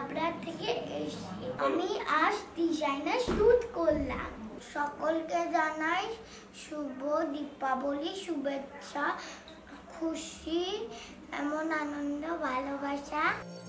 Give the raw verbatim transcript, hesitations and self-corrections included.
হাবড়া থেকে এসেছি। আমি আজ ডিজাইনার শুট করলাম। সকলকে জানাই শুভ দীপাবলি শুভেচ্ছা, খুশি, এমন আনন্দ, ভালোবাসা।